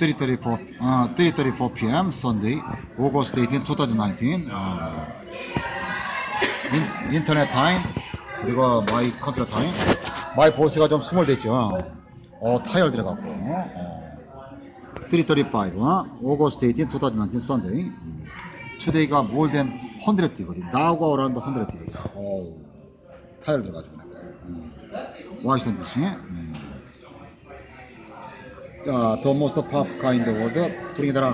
3:34 p.m. Sunday, August 18, 2019. 인터넷 타임 그리고 마이 컴퓨터 타임. 마이 보스가 좀 스몰됐죠. 타이어 들어갔고. 3:35 August 18, 2019 Sunday. Today가 more than 100이거든. Now가 around 100이거든. 타이어 들어가지고. 워싱턴 DC. The most powerful car in the world. 프링이더라.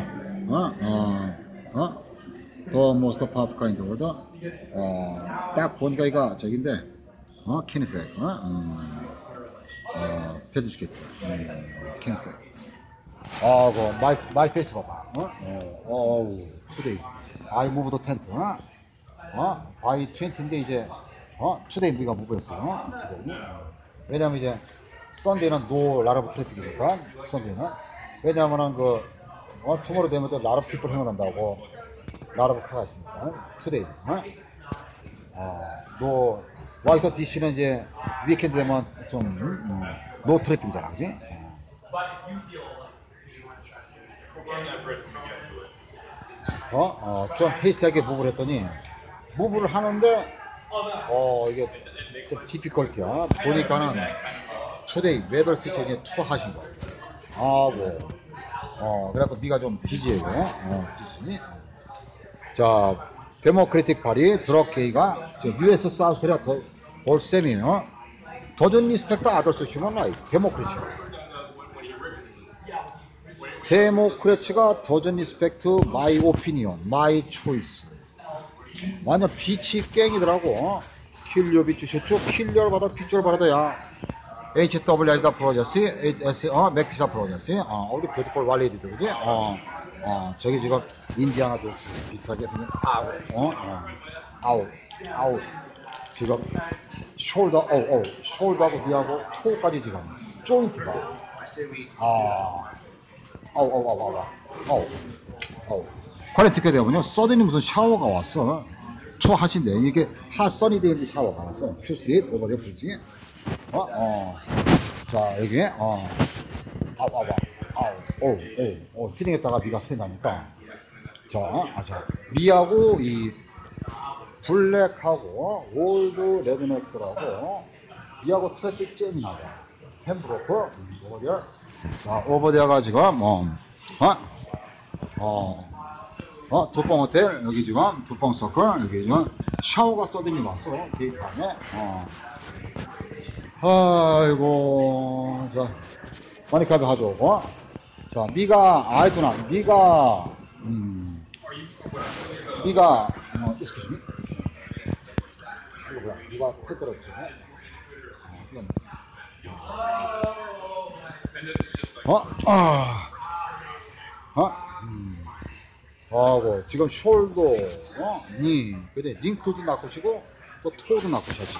The most powerful car in the world. 딱 보니까 이거 저긴데. 케니색. 페드시겠지. 케니색. 그 마이 페이스 봐봐. Today. I move the tent. by 20인데 이제 today 우리가 무브였어요. today. 왜냐면 이제 썬데이는 노 라러브 트래픽이니까 썬데이는 왜냐면은 투모로우 되면 또 라러브 피플 행운한다고 라러브 카가 있으니까 투데이 노 와이터 DC는 이제 위켄드 되면 좀 노 트래픽이잖아, 그지? 좀 페이스하게 무브를 했더니 무브를 하는데 이게 좀 디피컬티야. 보니까는 투데이 웨더 시츄에이션에 투하신 거 하고 그래갖고 미가 좀 뒤지예요. 뒤지니. 자, 데모크래틱 파리 드럭게이가 US 사우스 코리아 돌셈이에요. 더전 리스펙터 아더스 휴먼 라이트. 데모크래치가 더전 리스펙트 마이 오피니언 마이 초이스. 완전 비치 깽이더라고. 킬려 비추 셔츠 킬려를 받아 빗줄 받아야 HWR다 프로젝트 HS 맥피사 프로젝트 우리 베트콜 왈레이드도 그지? 저기 지금 인디아나 존스 비슷하게 생긴 아웃 지금 숄더하고 위하고 토까지 지금 조인트가 퀄리티가 되면요 서든이 무슨 샤워가 왔어. 투하신데 이게 핫선이 되는데 샤워가 왔어. 큐스트릿 오버데 불지. 자 여기 스링에다가 미가 스링하니까 자 미하고 이 블랙하고 올드 레드넥들하고 미하고 트래픽 잼이 나와. 햄브로커 오버데어. 자 오버데어가 지금 두뻥 호텔 여기 지금 두뻥 서클 여기 지금 샤워가 서든이 왔어. 데이트하네. 아이고 자 마니카드 가져오고 자 미가 아이구나 미가 excuse me 이거 뭐야 미가 패떨어지네. 하고 지금 숄더 니 근데 링크도 낚으시고 또 토도 낚으셔지고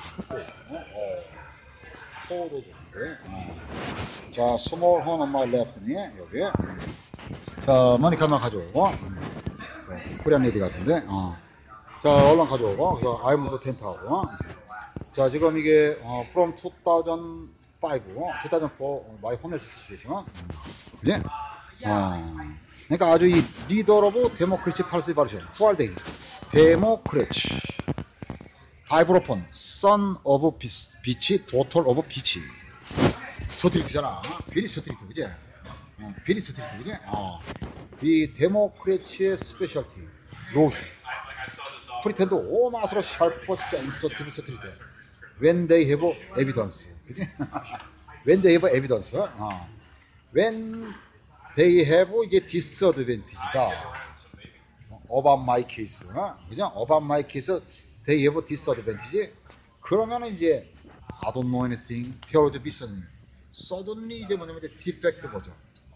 토도 좋은데 자 스몰 홈 엄마 랩스니 여기 자 머니카만 가져오고 코리안 레디 같은데 자 얼른 가져오고 그래서 아이무도 텐트하고 자 지금 이게 from 2005 2004 마이 홈레스 시츄에이션 그지? 그러니까 아주 이 리더 오브 데모크래치 팔스 바르션 후알데이 데모크래치 아이브로폰 선 오브 비치 도톨 오브 비치 스트리트잖아. 베리 스트리트 그지? 베리 스트리트 그지? 이 데모크래치의 스페셜티 로션 프리텐드 오마스로 샬퍼 센서티브 스트리트 when they have evidence 그지? when they have evidence when they have 이게 disadvantage다. about my case, 그죠? about my case, they have disadvantage. 그러면은 이제 I don't know anything, theology 비슷한. suddenly 이제 뭐냐면 이제 defect 버전.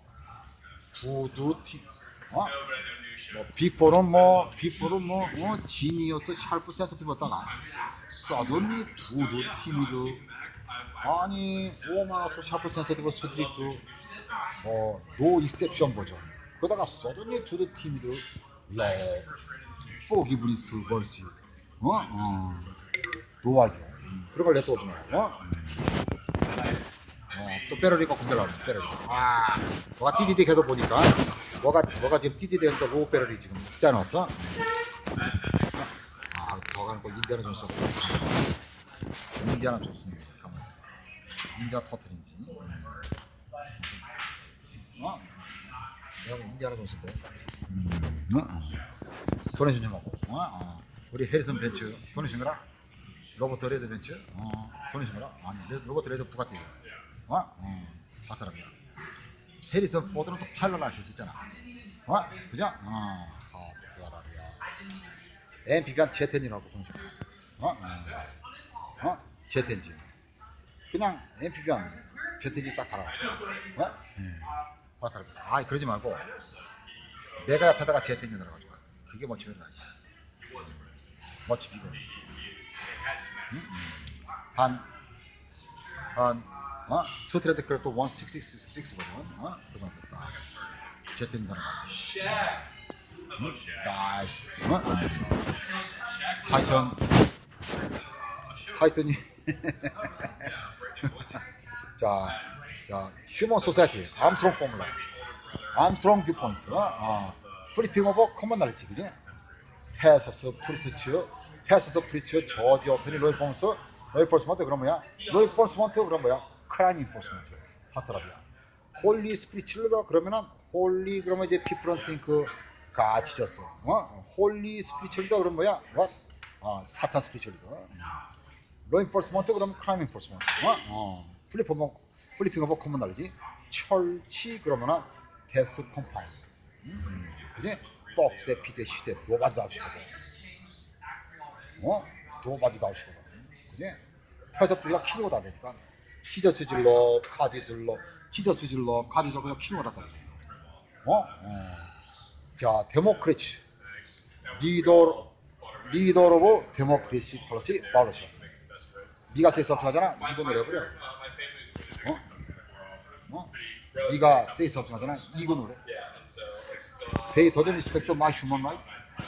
before는 genius, sharp, sensitive였다가 suddenly timid. 아니 오마서 샤프 센서티브 스트리트 노 익셉션 버전 그러다가 서든리 투 더 팀이도 러브 포기브니스 벌시 노하죠. 그런 걸 냈거든요. 또 빼러리가 곰벨라리 빼러리. 뭐가 띠디디 계속 보니까 뭐가 지금 띠디디 하니까 로우 빼러리 지금 쌓여놨어. 더 가는 거 인디아나 존스. 인디아나 존스입니다. 인디아 터틀인지. 내가 인디아나 존스인데. 도네이션 좀 하고. 우리 해리슨 벤츠 도네이션 거라. 로버트 레드 벤츠. 도네이션 거라. 아니 로버트 레드 부가티. 바타랍니다. 해리슨 포드는 또 파일럿 라이센스 있잖아. 그죠? 하스라비아. 엠피비안 제텐이라고 도네이션. 제텐지. 그냥 엠피비안 제텐지 딱 달아. 바타랍니다. 그러지 말고 메가 타다가 제텐이 들어가지고 그게 멋지다. 멋지 비고. 스트레이트 그래도 166거든. 그건 됐다. 제트인 들어가. 나이스. 하이튼이. 자, 휴먼 소사이티, 암스트롱 포뮬라, 암스트롱 뷰포인트, 프리핑 오버 커먼 날리지, 그지? 패서스 프리츠, 저지 어트니, 로이 폴스먼트, 그럼 뭐야? 로이 폴스먼트, 그럼 뭐야? 크라임 인포스먼트, 하스라비아. 홀리 스피리츄얼다, 그러면은, 홀리, 그러면 이제 피플 앤 싱크 같이 졌어. 홀리 스피리츄얼다, 그럼 뭐야? 사탄 스피리츄얼이다. 로이 폴스먼트, 그러면 크라임 인포스먼트. 플리핑 오버 커먼 날리지? 철치, 그러면은, 데스 컴파운드. 그지? 폭스 대 피드 시대 노바디 나오시거든. 노바디 나오시거든. 그지? 해석들이가 키로 다 되니까 티저스 질러, 카디슬러, 그냥 키로 다 되지. 자, 데모크리치 리더 오브 데모크리시 폴리시 바로셔. 네가 세이스 업하잖아. 이거 노래버려. 네가 세이스 업하잖아. 이거 노래. They doesn't respect my human life.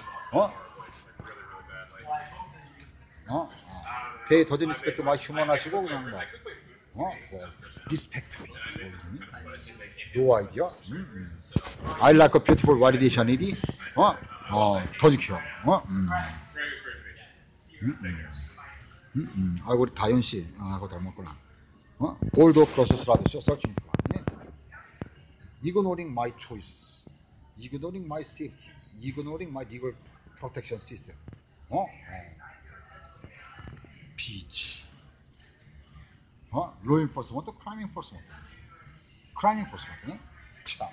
They doesn't respect my human life고 그냥 respect. No idea. I like a beautiful validation 이디. 더 지켜. 우리 다현 씨, 그거 닮았구나. 골드 프로세스 라디오 서칭 많네. Ignoring my choice. Ignoring my safety, ignoring my legal protection system. Beach. Law enforcement, crime enforcement. 참.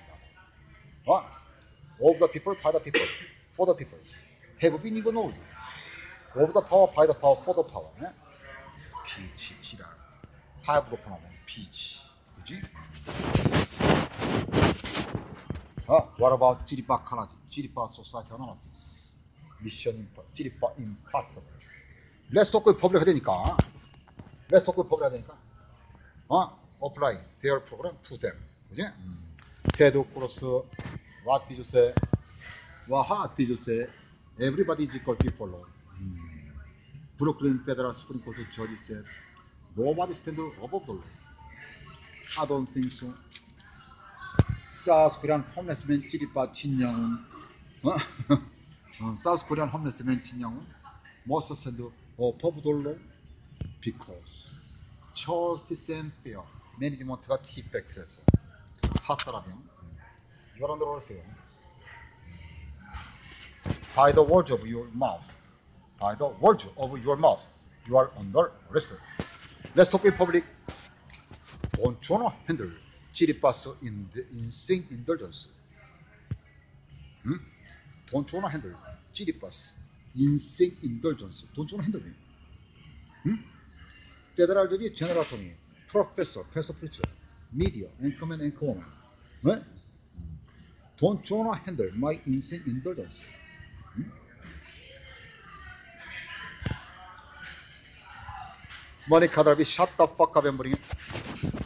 Of the people, by the people, for the people. Have been ignored. Of the power, by the power, for the power. Beach, 지랄. 하이브로 보나면 beach. 그지? What about 찌리빠 카나디? 찌리빠 소사이티 어나리시스. 미션 찌리빠 임파서블. Let's talk public 하되니까. Apply their program to them. 그지? 테드 크로스. What did you say? What did you say? Everybody is equal people. Brooklyn Federal Supreme Court judge said, nobody stand above the law. I don't think so. 사우스 코리안 홈레스맨 찌리빠 진영은 사우스 코리안 홈레스맨 진영은 must stand above the law because justice and fair 매니지먼트가 디펙트해서 핫사라면 여러분들 오세요. By the words of your mouth, you are under arrest. Let's talk in public. Don't you know handle 찌리빠스 insane indulgence. Don't you know handle 찌리빠스 insane indulgence. Don't you know handle me? Federal judge, general attorney, professor, preacher, media, anchorman, anchorwoman. Don't you know handle my insane indulgence? Monica Darby, shut the fuck up and bring it.